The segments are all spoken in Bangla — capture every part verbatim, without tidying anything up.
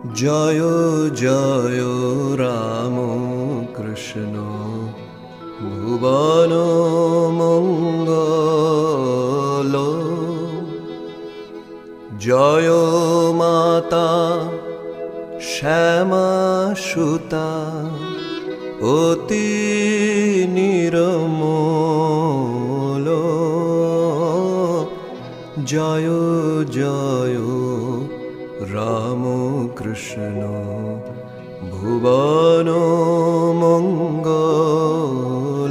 জয় জয় রাম কৃষ্ণ ভুবন মঙ্গল। জয় মাতা শ্যামা সুতা অতি নির্মল। জয় জয় রাম কৃষ্ণ ভুবন মঙ্গল।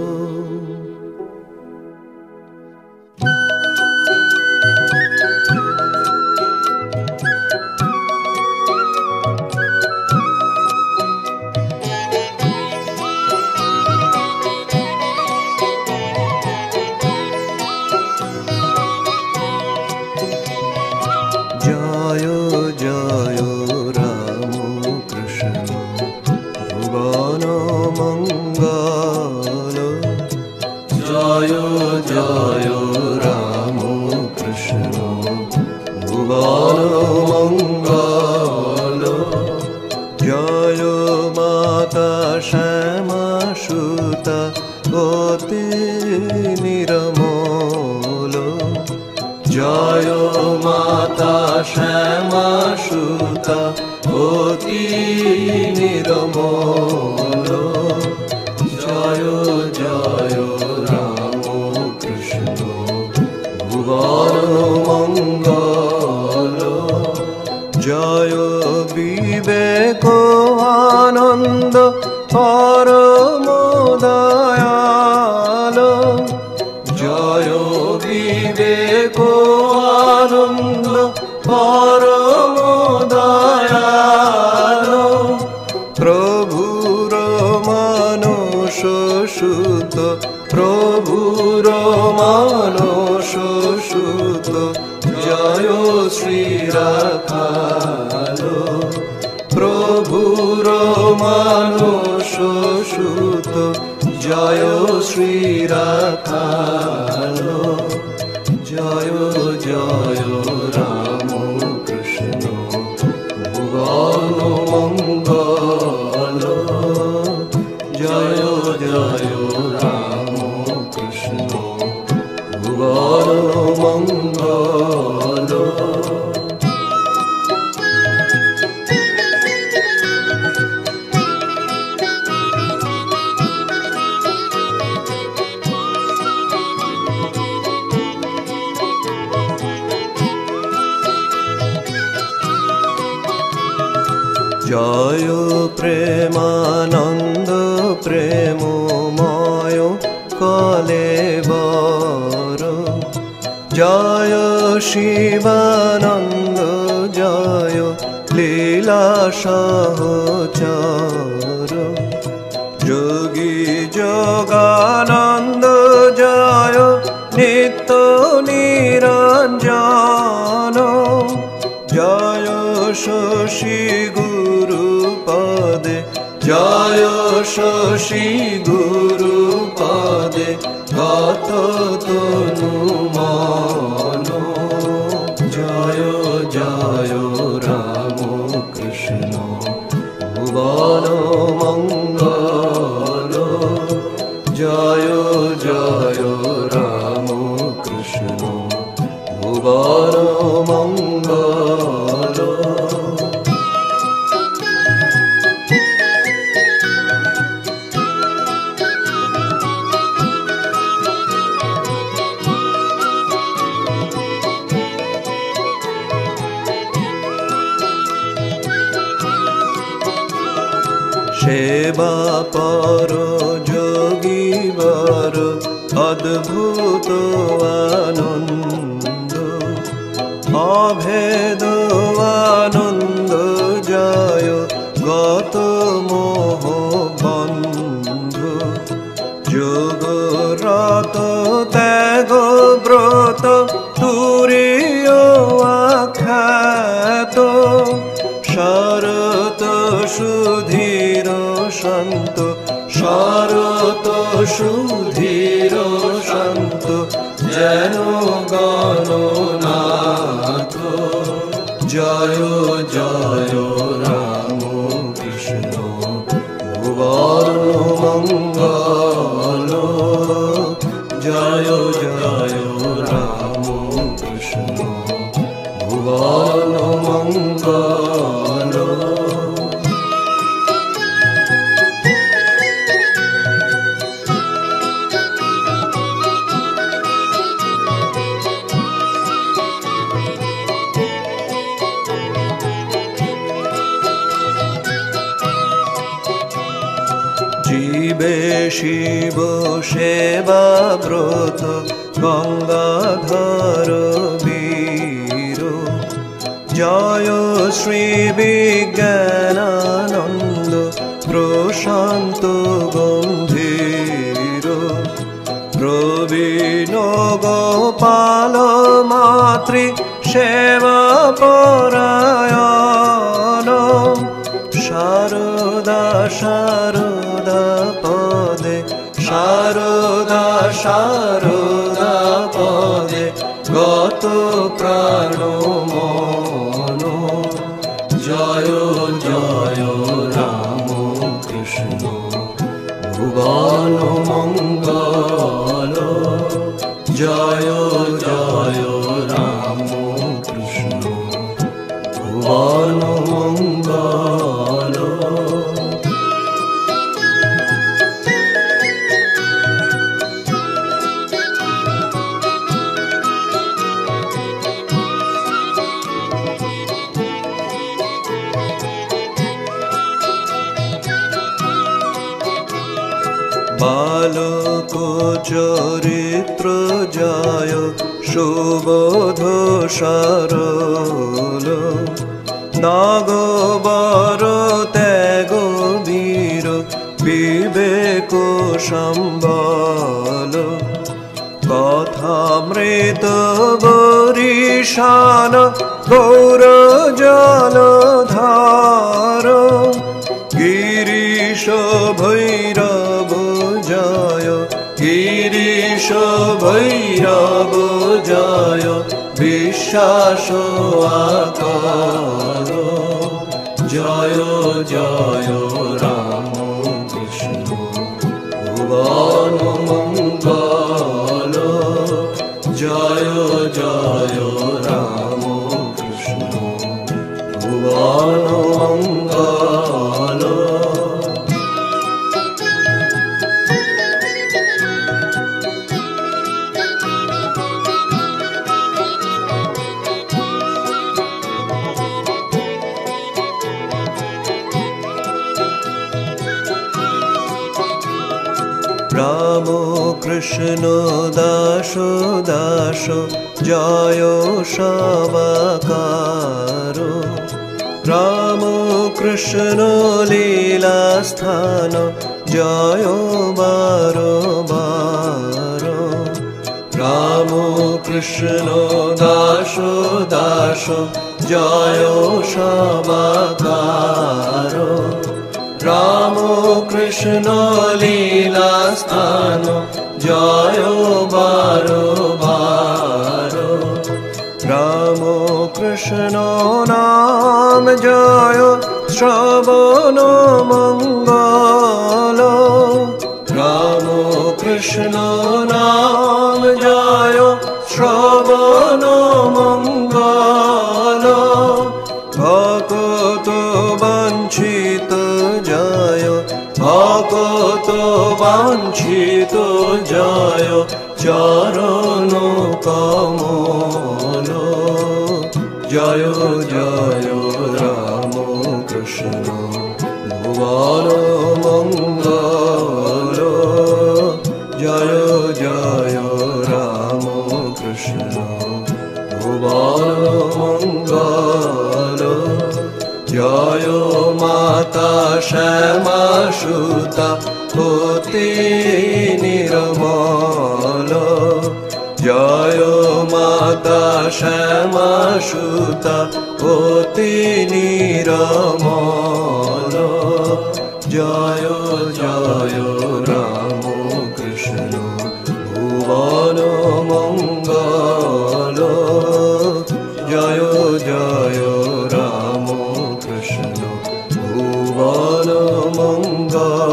জয় জয় রাম কৃষ্ণ ভুবন মঙ্গল। জয় জয় রাম কৃষ্ণ ভুবন মঙ্গল। জয় মাতা শ্যামা সুতা অতি নির্মল। জয় মাতা শ্যামা সুতা অতি নির্মল। জয় জয় রাম কৃষ্ণ ভুবন মঙ্গল। জয় বিবেক আনন্দ পরম দয়াল। জয় বিবেক আনন্দ পরম দয়াল। প্রভুর মানস সুত প্রভুর মানস সুত জয় শ্রী রাখাল। প্রভুর মানস সুত জয় শ্রী রাখাল। জয় জয় রাম কৃষ্ণ ভুবন মঙ্গল। জয় জয় রাম কৃষ্ণ ভুবন মঙ্গল। জয় প্রেমানন্দ প্রেমময় কলেবর। জয় শিবানন্দ জয় লীলা সহচর। যোগী যোগানন্দ জয় নিত্য নিরঞ্জন। জয় শশী গুরু পদে জয় শশী গুরু পদে গত তনু মন। জয় জয় রাম কৃষ্ণ ভুবন মঙ্গল। জয় জয় রাম কৃষ্ণ ভুবন মঙ্গল। সেবা পর যোগীবর অদ্ভুত আনন্দ। অভেদ আনন্দ জয় গত মোহ বন্ধ। যোগ রত ত্যাগ ব্রত তুরীয় আখ্যাত। শরত সুধীর শান্ত শরত সুধীর শান্ত যেন গণনাথ। জয় জয় রাম কৃষ্ণ ভুবন মঙ্গল জয় জয় রাম কৃষ্ণ ভুবন মঙ্গল জীবে শিব সেবা ব্রত গঙ্গাধর বীর জয় শ্রী বিজ্ঞানানন্দ প্রশান্ত গম্ভীর প্রবীণ গোপাল মাতৃ সেবা পরায়ণ শারদা শারদা পদে শারদা শারদা পদে গত প্রাণ মন জয় জয় রাম কৃষ্ণ ভুবন মঙ্গল জয় জয় রাম কৃষ্ণ ভুবন মঙ্গল বালক চরিত্র জয় সুবোধ সরল নাগবর ত্যাগ বীর বিবেক সম্বল কথামৃত বরিশান গৌর জলধার গিরিশ ভৈরব জয় গিরিশ ভৈরব জয় বিশ্বাস আকার জয় জয় রাম কৃষ্ণ ভুবন মঙ্গল জয় জয় রাম কৃষ্ণ ভুবন মঙ্গল রাম কৃষ্ণ দাস দাস জয় সবাকার রাম কৃষ্ণ লীলা স্থান জয় বার বার রাম কৃষ্ণ দাস দাস জয় সবাকার রাম কৃষ্ণ লীলা স্থান জয় বার বার রাম কৃষ্ণ নাম জয় শ্রবণ মঙ্গল রাম কৃষ্ণ নাম জয় শ্রবণ মঙ্গল ভকত বাঞ্ছিত জয় ভকত বাঞ্ছিত জয় চরণ কমল জয় জয় রাম কৃষ্ণ ভুবন মঙ্গল জয় জয় রাম কৃষ্ণ ভুবন মঙ্গল জয় মাতা শ্যামা সুতা অতি নির্মল জয় মাতা শ্যামা সুতা অতি নির্মল জয় জয় রাম কৃষ্ণ ভুবন মঙ্গল জয় জয় মঙ্গল